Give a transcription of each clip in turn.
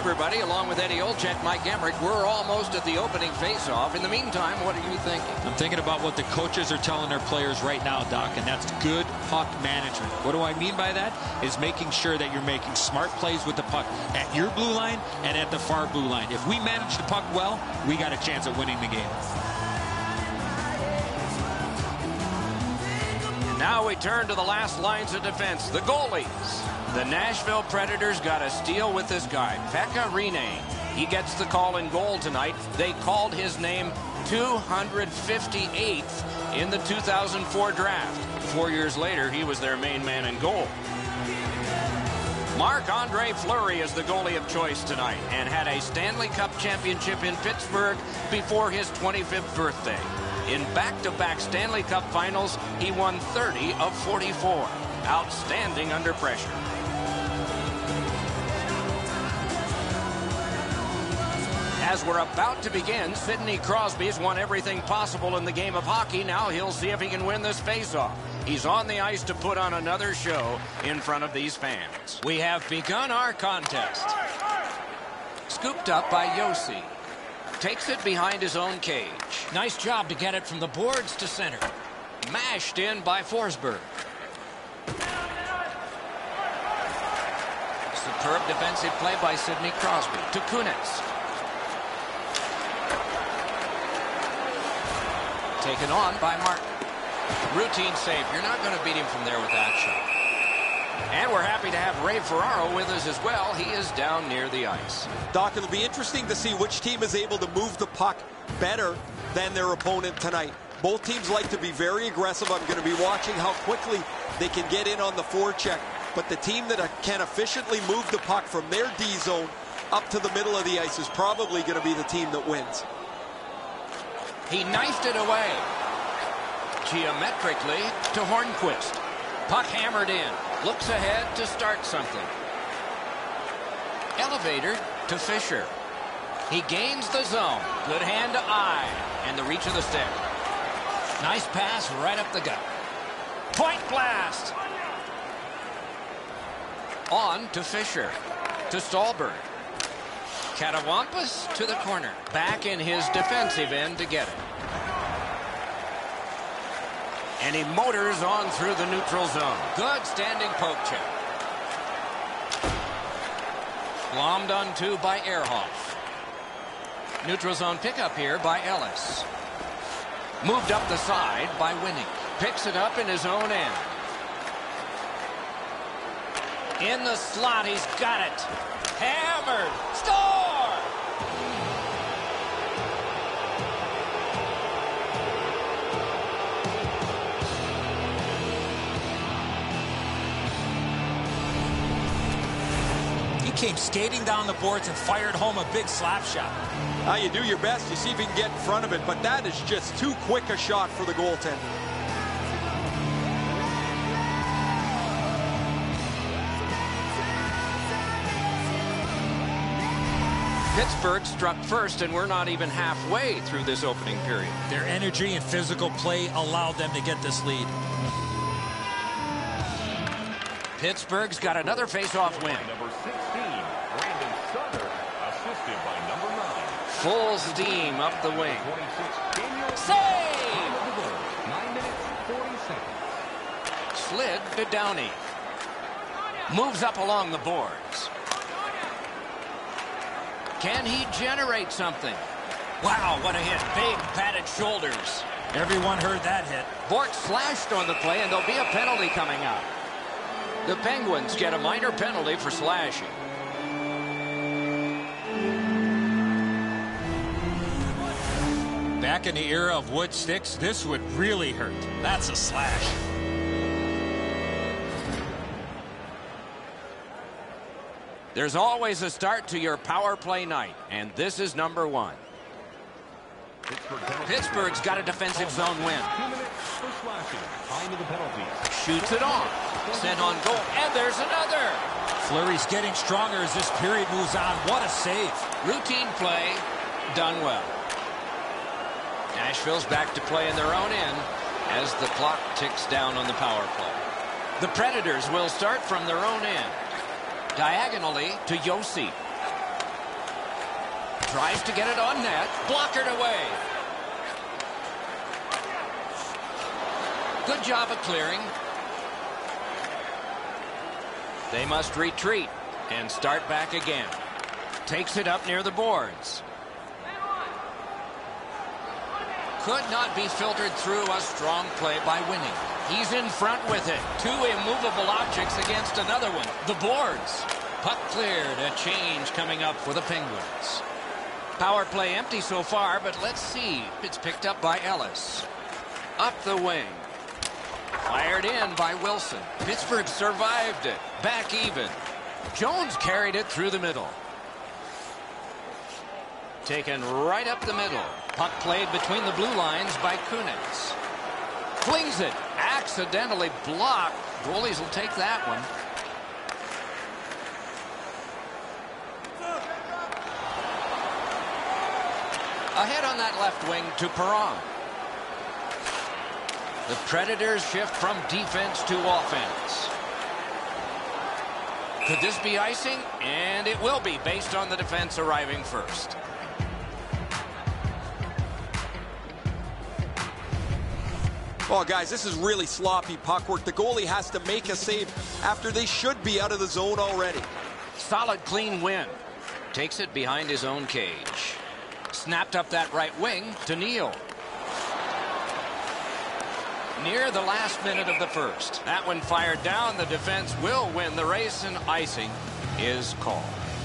everybody. Along with Eddie Olczyk, Mike Emmerich, we're almost at the opening face-off. In the meantime, what are you thinking? I'm thinking about what the coaches are telling their players right now, Doc, and that's good puck management. What do I mean by that? Is making sure that you're making smart plays with the puck at your blue line and at the far blue line. If we manage the puck well, we got a chance at winning the game. Now we turn to the last lines of defense, the goalies. The Nashville Predators got a steal with this guy, Pekka Rinne. He gets the call in goal tonight. They called his name 258th in the 2004 draft. 4 years later, he was their main man in goal. Marc-Andre Fleury is the goalie of choice tonight and had a Stanley Cup championship in Pittsburgh before his 25th birthday. In back-to-back Stanley Cup finals, he won 30 of 44. Outstanding under pressure. As we're about to begin, Sidney Crosby's won everything possible in the game of hockey. Now he'll see if he can win this face-off. He's on the ice to put on another show in front of these fans. We have begun our contest. Scooped up by Josi. Takes it behind his own cage. Nice job to get it from the boards to center. Mashed in by Forsberg. Superb defensive play by Sidney Crosby to Kunitz. Taken on by Martin. Routine save. You're not going to beat him from there with that shot. And we're happy to have Ray Ferraro with us as well. He is down near the ice. Doc, it'll be interesting to see which team is able to move the puck better than their opponent tonight. Both teams like to be very aggressive. I'm going to be watching how quickly they can get in on the forecheck. But the team that can efficiently move the puck from their D zone up to the middle of the ice is probably going to be the team that wins. He knifed it away. Geometrically to Hornquist. Puck hammered in. Looks ahead to start something. Elevator to Fisher. He gains the zone. Good hand to eye. And the reach of the stick. Nice pass right up the gut. Point blast. On to Fisher. To Stallberg. Katawampus to the corner. Back in his defensive end to get it. And he motors on through the neutral zone. Good standing poke check. Glommed onto by Ehrhoff. Neutral zone pickup here by Ellis. Moved up the side by Winning. Picks it up in his own end. In the slot, he's got it. Hammered. Score! He came skating down the boards and fired home a big slap shot. You do your best. You see if you can get in front of it, but that is just too quick a shot for the goaltender. Pittsburgh struck first, and we're not even halfway through this opening period. Their energy and physical play allowed them to get this lead. Pittsburgh's got another face-off win. Number 16, Brandon Sutter, assisted by number 9. Full steam up the wing. 26, Save! 9 minutes, 40 seconds. Slid to Downey. Moves up along the boards. Can he generate something? Wow, what a hit. Big padded shoulders. Everyone heard that hit. Bork slashed on the play, and there'll be a penalty coming out. The Penguins get a minor penalty for slashing. Back in the era of wood sticks, this would really hurt. That's a slash. There's always a start to your power play night, and this is number 1. Pittsburgh's got a defensive zone win. 2 minutes for slashing. Time of the penalties. Shoots it on. Sent on goal, and there's another. Fleury's getting stronger as this period moves on. What a save. Routine play, done well. Nashville's back to play in their own end as the clock ticks down on the power play. The Predators will start from their own end. Diagonally to Josi. Tries to get it on net. Blockered away. Good job of clearing. They must retreat and start back again. Takes it up near the boards. Could not be filtered through. A strong play by Winning. He's in front with it. Two immovable objects against another one. The boards. Puck cleared. A change coming up for the Penguins. Power play empty so far, but let's see. It's picked up by Ellis. Up the wing. Fired in by Wilson. Pittsburgh survived it. Back even. Jones carried it through the middle. Taken right up the middle. Puck played between the blue lines by Kunitz. Flings it. Accidentally blocked. Goalies will take that one. Ahead on that left wing to Perron. The Predators shift from defense to offense. Could this be icing? And it will be, based on the defense arriving first. Oh, guys, this is really sloppy puck work. The goalie has to make a save after they should be out of the zone already. Solid, clean win. Takes it behind his own cage. Snapped up that right wing to Neal. Near the last minute of the first. That one fired down. The defense will win the race, and icing is called.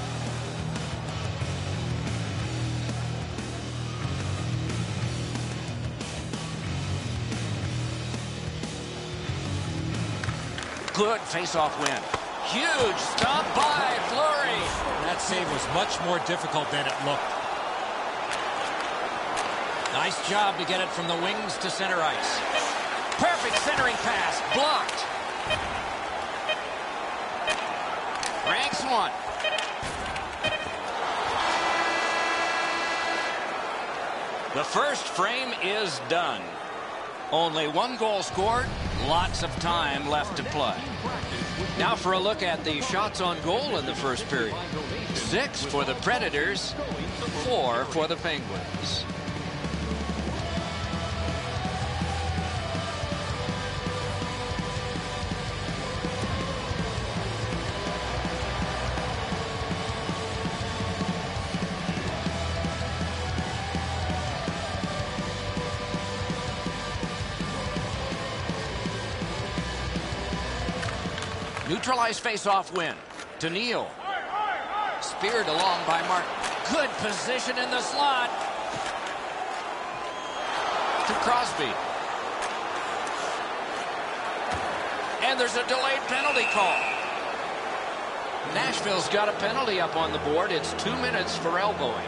Good face-off win. Huge stop by Fleury. That save was much more difficult than it looked. Nice job to get it from the wings to center ice. Perfect centering pass. Blocked. Ranks one. The first frame is done. Only one goal scored. Lots of time left to play. Now for a look at the shots on goal in the first period. 6 for the Predators, 4 for the Penguins. Neutralized face-off win to Neal. Speared along by Martin. Good position in the slot. To Crosby. And there's a delayed penalty call. Nashville's got a penalty up on the board. It's 2 minutes for elbowing.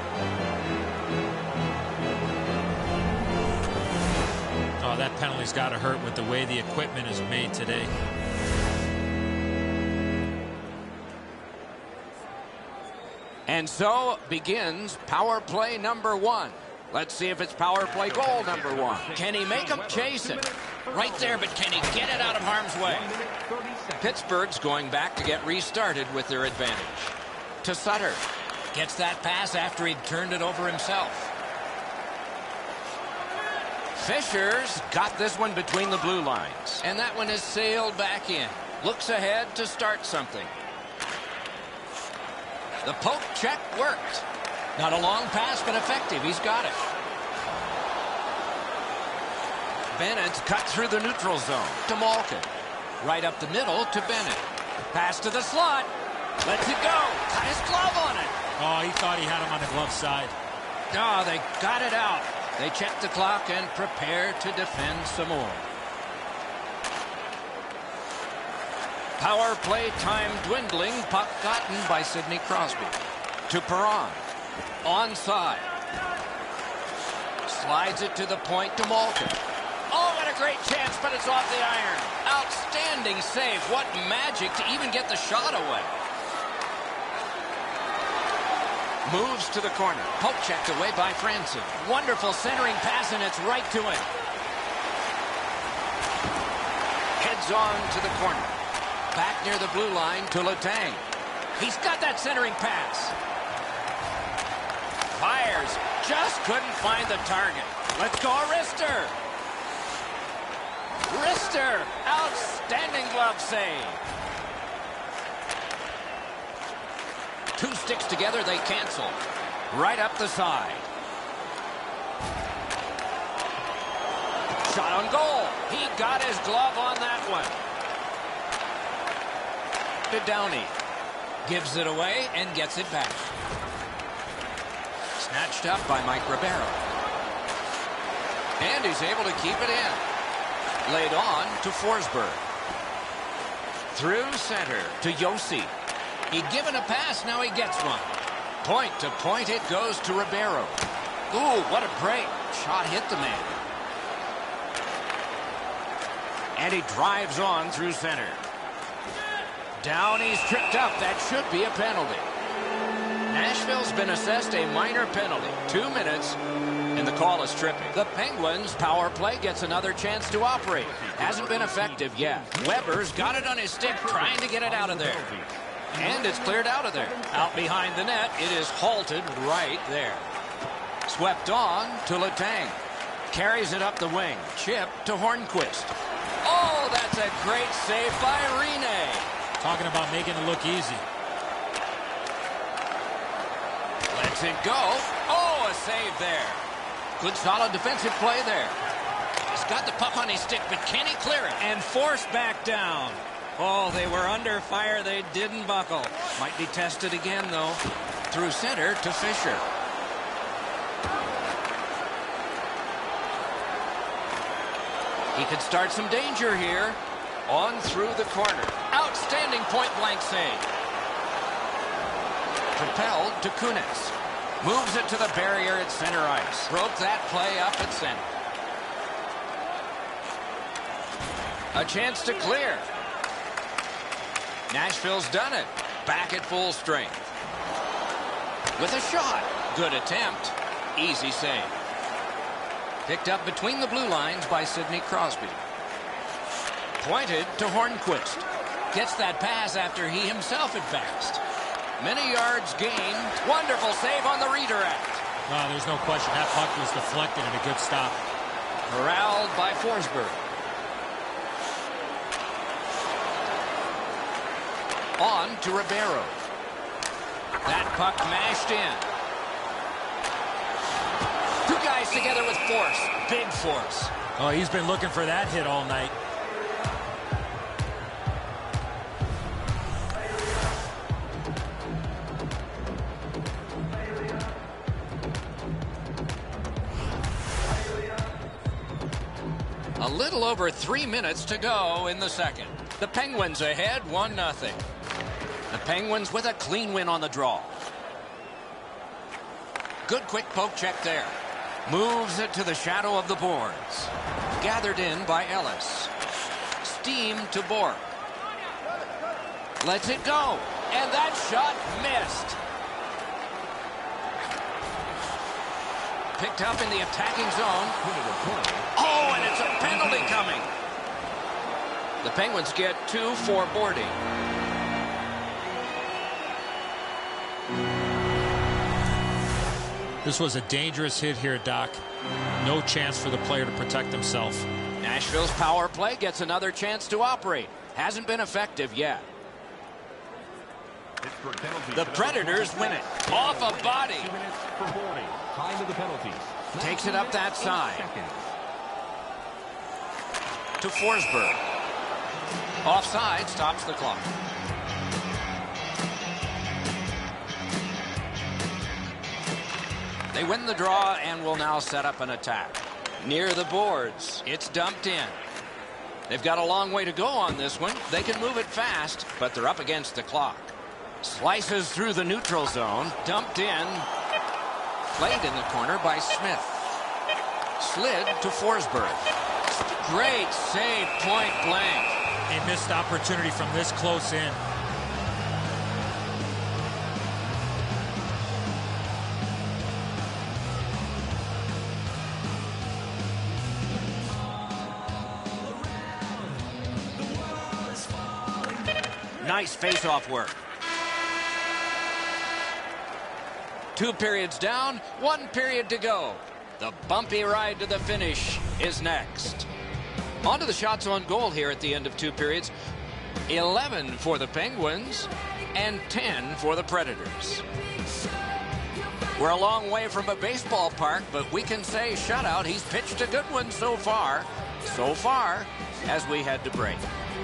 Oh, that penalty's got to hurt with the way the equipment is made today. And so begins power play number 1. Let's see if it's power play goal number 1. Can he make him chase it? Right there, but can he get it out of harm's way? Pittsburgh's going back to get restarted with their advantage. To Sutter. Gets that pass after he'd turned it over himself. Fisher's got this one between the blue lines. And that one is sailed back in. Looks ahead to start something. The poke check worked. Not a long pass, but effective. He's got it. Bennett's cut through the neutral zone to Malkin. Right up the middle to Bennett. Pass to the slot. Lets it go. Got his glove on it. Oh, he thought he had him on the glove side. Oh, they got it out. They check the clock and prepare to defend some more. Power play time dwindling. Puck gotten by Sidney Crosby. To Perron. Onside. Slides it to the point to Malkin. Oh, what a great chance, but it's off the iron. Outstanding save. What magic to even get the shot away. Moves to the corner. Poke checked away by Franson. Wonderful centering pass, and it's right to him. Heads on to the corner. Back near the blue line to Letang. He's got that centering pass. fires. Just couldn't find the target. Let's go, Rister. Rister, outstanding glove save. Two sticks together, they cancel. Right up the side. Shot on goal. He got his glove on that one. To Downey. Gives it away and gets it back. Snatched up by Mike Ribeiro. And he's able to keep it in. Laid on to Forsberg. Through center to Josi. He'd given a pass, now he gets one. Point to point it goes to Ribeiro. Ooh, what a break. Shot hit the man. And he drives on through center. Downey's tripped up. That should be a penalty. Nashville's been assessed a minor penalty. 2 minutes, and the call is tripping. The Penguins' power play gets another chance to operate. Hasn't been effective yet. Weber's got it on his stick, trying to get it out of there. And it's cleared out of there. Out behind the net, it is halted right there. Swept on to Letang. Carries it up the wing. Chip to Hornquist. Oh, that's a great save by Rene. Talking about making it look easy. Lets it go. Oh, a save there. Good solid defensive play there. He's got the puck on his stick, but can he clear it? And forced back down. Oh, they were under fire. They didn't buckle. Might be tested again, though. Through center to Fisher. He could start some danger here. On through the corner. Outstanding point-blank save. Propelled to Kunitz. Moves it to the barrier at center ice. Broke that play up at center. A chance to clear. Nashville's done it. Back at full strength. With a shot. Good attempt. Easy save. Picked up between the blue lines by Sidney Crosby. Pointed to Hornquist. Gets that pass after he himself advanced. Many yards gained. Wonderful save on the redirect. No, there's no question. That puck was deflected and a good stop. Corralled by Forsberg. On to Ribeiro. That puck mashed in. Two guys together with force. Big force. Oh, he's been looking for that hit all night. A little over 3 minutes to go in the second. The Penguins ahead 1-0. The Penguins with a clean win on the draw. Good quick poke check there. Moves it to the shadow of the boards. Gathered in by Ellis. Steam to Bork. Lets it go. And that shot missed. Picked up in the attacking zone. Oh, and it's a penalty coming. The Penguins get 2 for boarding. This was a dangerous hit here, Doc. No chance for the player to protect himself. Nashville's power play gets another chance to operate. Hasn't been effective yet. The Predators win it. Off a body. 2 minutes for boarding. Time of the penalties. Takes it up that side. To Forsberg. Offside, stops the clock. They win the draw and will now set up an attack. Near the boards, it's dumped in. They've got a long way to go on this one. They can move it fast, but they're up against the clock. Slices through the neutral zone, dumped in. Played in the corner by Smith. Slid to Forsberg. Great save, point blank. A missed opportunity from this close in. Nice face-off work. 2 periods down, 1 period to go. The bumpy ride to the finish is next. On to the shots on goal here at the end of 2 periods. 11 for the Penguins and 10 for the Predators. We're a long way from a baseball park, but we can say shutout. He's pitched a good one so far. So far, as we head to break.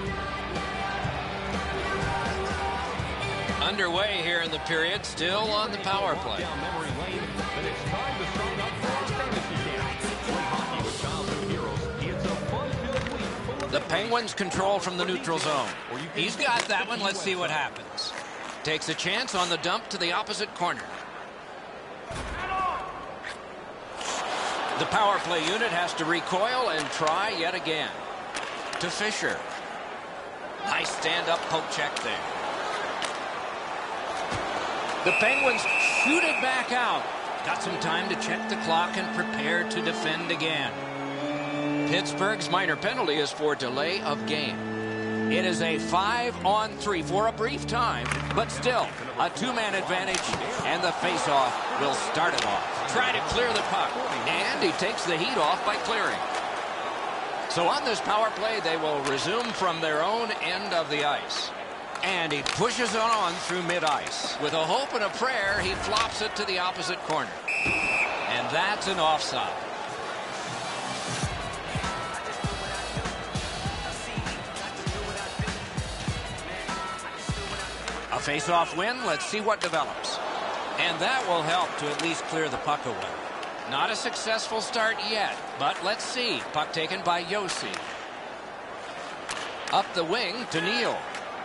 Underway here in the period, still on the power play. The Penguins control from the neutral zone. He's got that one. Let's see what happens. Takes a chance on the dump to the opposite corner. The power play unit has to recoil and try yet again. To Fisher. Nice stand-up poke check there. The Penguins shoot it back out. Got some time to check the clock and prepare to defend again. Pittsburgh's minor penalty is for delay of game. It is a 5-on-3 for a brief time, but still a 2-man advantage, and the face-off will start it off. Try to clear the puck, and he takes the heat off by clearing. So on this power play, they will resume from their own end of the ice. And he pushes it on through mid-ice. With a hope and a prayer, he flops it to the opposite corner. And that's an offside. A face-off win. Let's see what develops. And that will help to at least clear the puck away. Not a successful start yet, but let's see. Puck taken by Josi. Up the wing to Neal.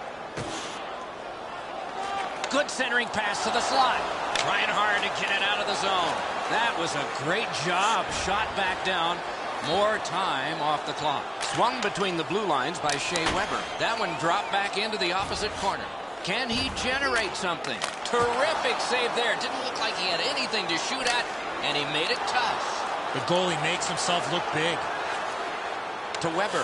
Good centering pass to the slot. Trying hard to get it out of the zone. That was a great job. Shot back down. More time off the clock. Swung between the blue lines by Shea Weber. That one dropped back into the opposite corner. Can he generate something? Terrific save there. Didn't look like he had anything to shoot at, and he made it tough. The goalie makes himself look big. To Weber.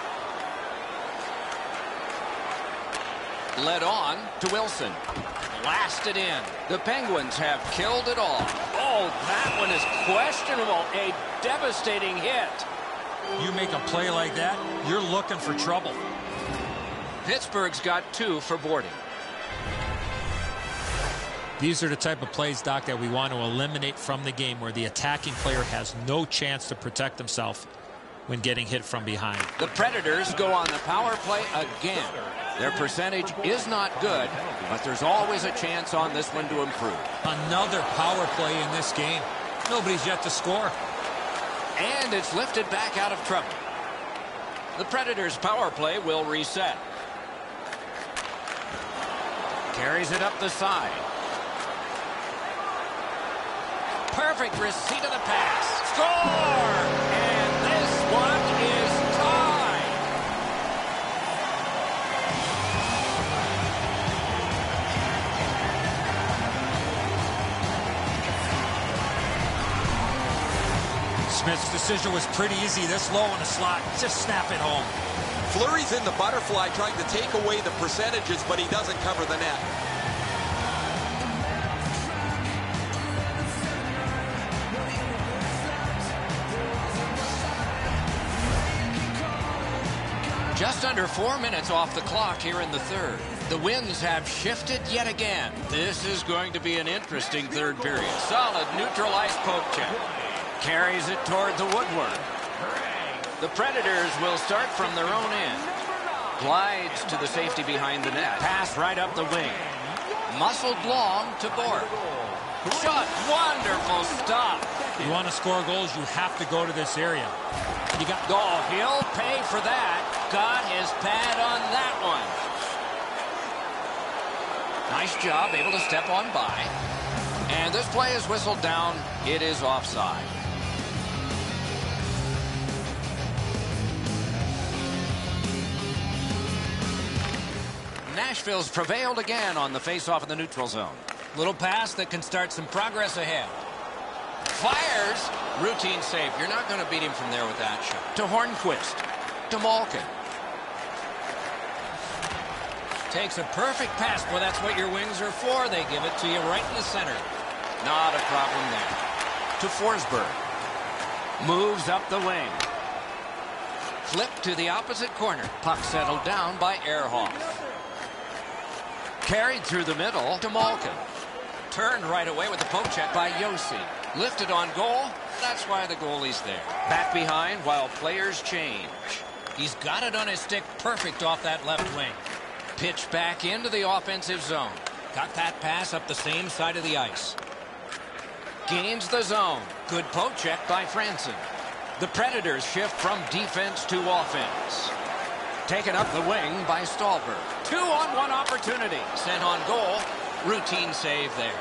Led on to Wilson. Blasted in. The Penguins have killed it all. Oh, that one is questionable. A devastating hit. You make a play like that, you're looking for trouble. Pittsburgh's got 2 for boarding. These are the type of plays, Doc, that we want to eliminate from the game, where the attacking player has no chance to protect himself when getting hit from behind. The Predators go on the power play again. Their percentage is not good, but there's always a chance on this one to improve. Another power play in this game. Nobody's yet to score. And it's lifted back out of trouble. The Predators' power play will reset. Carries it up the side. Perfect receipt of the pass. Score! And this one is tied. Smith's decision was pretty easy. This low in the slot. Just snap it home. Fleury's in the butterfly trying to take away the percentages, but he doesn't cover the net. Just under 4 minutes off the clock here in the third. The winds have shifted yet again. This is going to be an interesting third period. Solid neutral ice poke check. Carries it toward the woodwork. The Predators will start from their own end. Glides to the safety behind the net. Pass right up the wing. Muscled long to Bork. Shot. Wonderful stop. You want to score goals, you have to go to this area. You got. Oh, he'll pay for that. Got his pad on that one. Nice job, able to step on by. And this play is whistled down. It is offside. Nashville's prevailed again on the face-off in the neutral zone. Little pass that can start some progress ahead. Fires. Routine save. You're not going to beat him from there with that shot. To Hornquist. To Malkin. Takes a perfect pass. Well, that's what your wings are for. They give it to you right in the center. Not a problem there. To Forsberg. Moves up the wing. Flip to the opposite corner. Puck settled down by Ehrhoff. Carried through the middle to Malkin. Turned right away with the poke check by Josi. Lifted on goal. That's why the goalie's there. Back behind while players change. He's got it on his stick perfect off that left wing. Pitch back into the offensive zone. Got that pass up the same side of the ice. Gains the zone. Good poke check by Franson. The Predators shift from defense to offense. Taken up the wing by Stallberg. 2-on-1 opportunity. Sent on goal. Routine save there.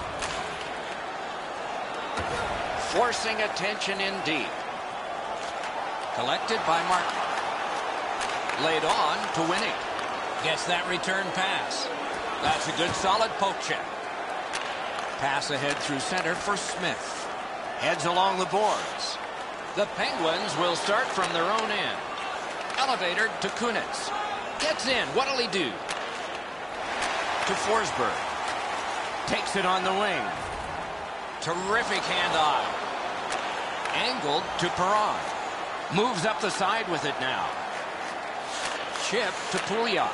Forcing attention in deep. Collected by Martin. Laid on to Winning. Gets that return pass. That's a good solid poke check. Pass ahead through center for Smith. Heads along the boards. The Penguins will start from their own end. Elevator to Kunitz. Gets in. What'll he do? To Forsberg. Takes it on the wing. Terrific hand-eye. Angled to Perron. Moves up the side with it now. Chip to Pouliot.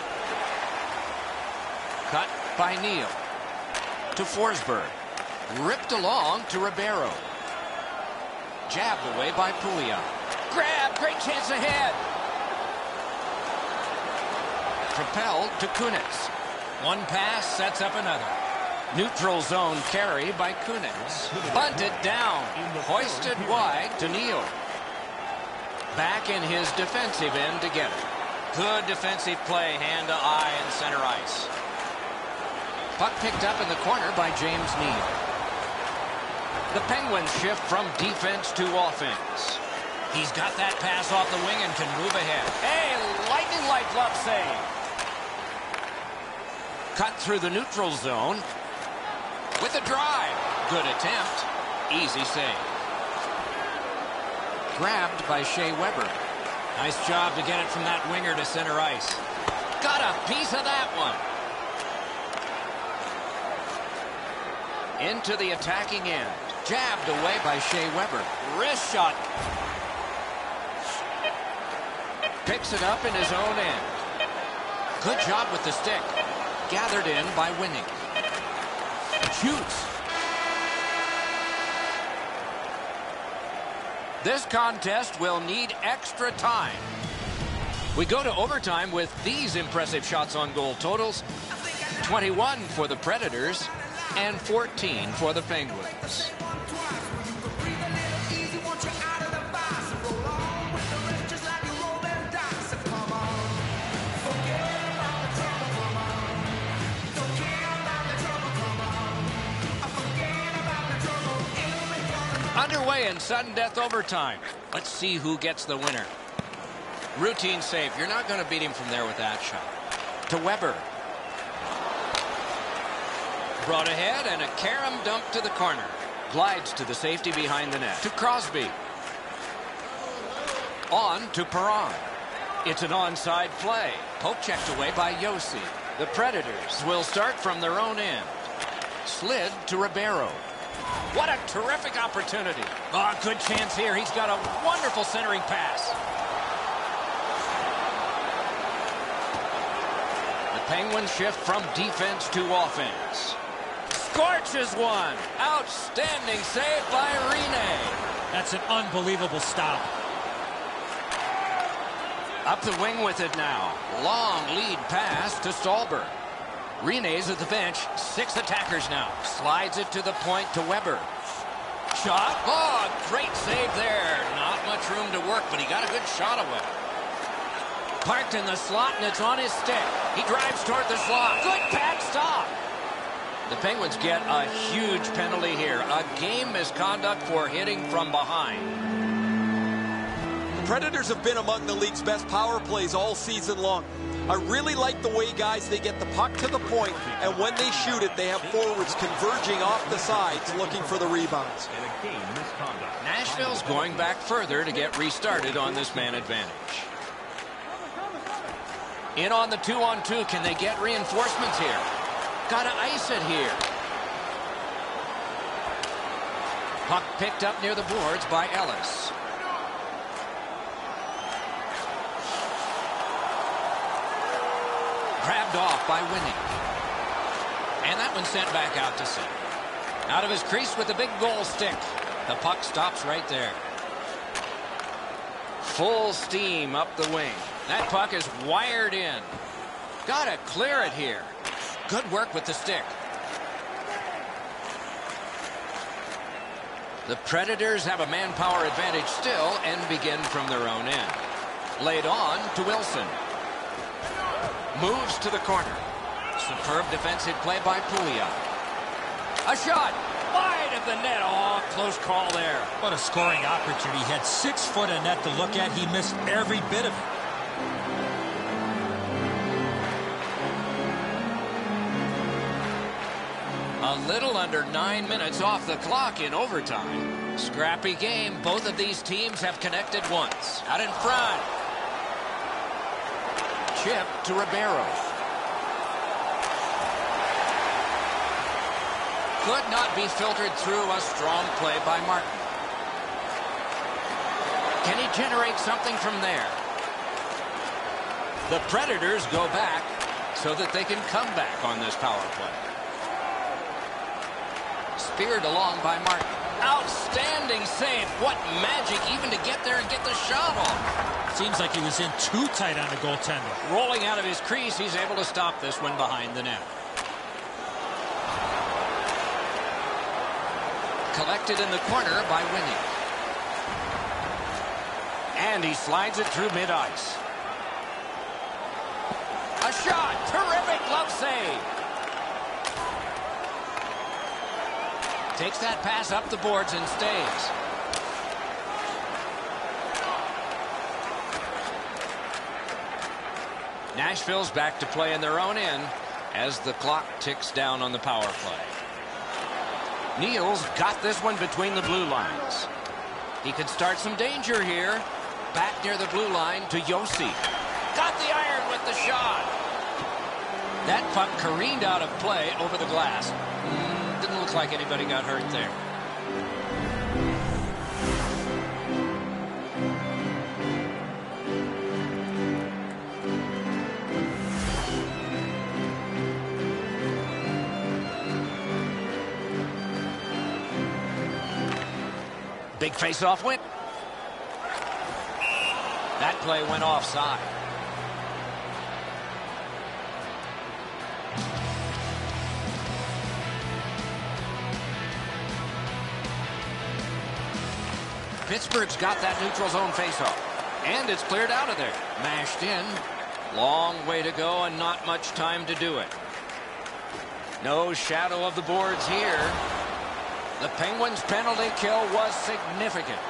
Cut by Neal. To Forsberg. Ripped along to Ribeiro. Jabbed away by Pouliot. Grab. Great chance ahead. Propelled to Kunitz. One pass sets up another. Neutral zone carry by Kunitz. Bunted down. Hoisted wide to Neal. Back in his defensive end to get it. Good defensive play, hand to eye and center ice. Puck picked up in the corner by James Neal. The Penguins shift from defense to offense. He's got that pass off the wing and can move ahead. Hey, lightning-like glove save. Cut through the neutral zone. With a drive. Good attempt. Easy save. Grabbed by Shea Weber. Nice job to get it from that winger to center ice. Got a piece of that one. Into the attacking end. Jabbed away by Shea Weber. Wrist shot. Picks it up in his own end. Good job with the stick. Gathered in by Winning. Shoots. This contest will need extra time. We go to overtime with these impressive shots on goal totals. 21 for the Predators and 14 for the Penguins. Underway in sudden death overtime. Let's see who gets the winner. Routine save. You're not going to beat him from there with that shot. To Weber. Brought ahead and a carom dump to the corner. Glides to the safety behind the net. To Crosby. On to Perron. It's an onside play. Poke checked away by Josi. The Predators will start from their own end. Slid to Ribeiro. What a terrific opportunity. Oh, good chance here. He's got a wonderful centering pass. The Penguins shift from defense to offense. Scorches one. Outstanding save by Rinne. That's an unbelievable stop. Up the wing with it now. Long lead pass to Stallberg. Rinne's at the bench. 6 attackers now. Slides it to the point to Weber. Shot. Oh, great save there. Not much room to work, but he got a good shot away. Parked in the slot, and it's on his stick. He drives toward the slot. Good pad stop. The Penguins get a huge penalty here. A game misconduct for hitting from behind. The Predators have been among the league's best power plays all season long. I really like the way, guys, they get the puck to the point, and when they shoot it, they have forwards converging off the sides looking for the rebounds. Nashville's going back further to get restarted on this man advantage. In on the 2-on-2. Can they get reinforcements here? Gotta ice it here. Puck picked up near the boards by Ellis. Grabbed off by Winning. And that one sent back out to center. Out of his crease with the big goal stick. The puck stops right there. Full steam up the wing. That puck is wired in. Gotta clear it here. Good work with the stick. The Predators have a manpower advantage still and begin from their own end. Laid on to Wilson. Moves to the corner. Superb defensive play by Pouliot. A shot. Wide of the net. Oh, close call there. What a scoring opportunity. He had 6 foot of net to look at. He missed every bit of it. A little under 9 minutes off the clock in overtime. Scrappy game. Both of these teams have connected once. Out in front. Chip to Ribeiro. Could not be filtered through. A strong play by Martin. Can he generate something from there? The Predators go back so that they can come back on this power play. Speared along by Martin. Outstanding save. What magic even to get there and get the shot off. Seems like he was in too tight on the goaltender. Rolling out of his crease, he's able to stop this one behind the net. Collected in the corner by Winning. And he slides it through mid-ice. A shot. Terrific glove save. Takes that pass up the boards and stays. Nashville's back to play in their own end as the clock ticks down on the power play. Neal's got this one between the blue lines. He could start some danger here. Back near the blue line to Josi. Got the iron with the shot. That puck careened out of play over the glass. Didn't look like anybody got hurt there. Big face-off win. That play went offside. Pittsburgh's got that neutral zone faceoff. And it's cleared out of there. Mashed in. Long way to go and not much time to do it. No shadow of the boards here. The Penguins' penalty kill was significant.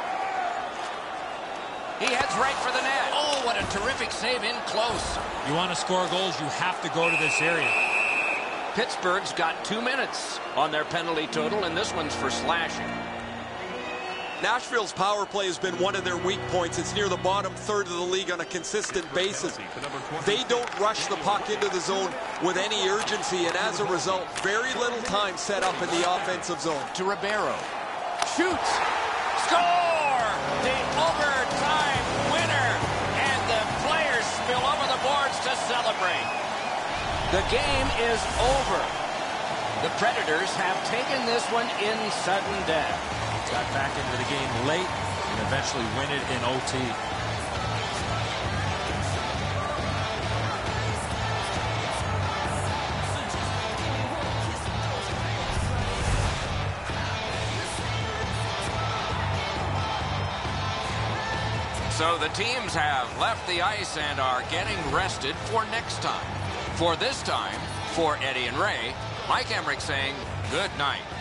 He heads right for the net. Oh, what a terrific save in close. You want to score goals, you have to go to this area. Pittsburgh's got 2 minutes on their penalty total, and this one's for slashing. Nashville's power play has been one of their weak points. It's near the bottom third of the league on a consistent basis. They don't rush the puck into the zone with any urgency, and as a result, very little time set up in the offensive zone. To Ribeiro. Shoots. Score! The overtime winner. And the players spill over the boards to celebrate. The game is over. The Predators have taken this one in sudden death. Got back into the game late and eventually win it in OT. So the teams have left the ice and are getting rested for next time. For this time, for Eddie and Ray, Mike Emrick saying good night.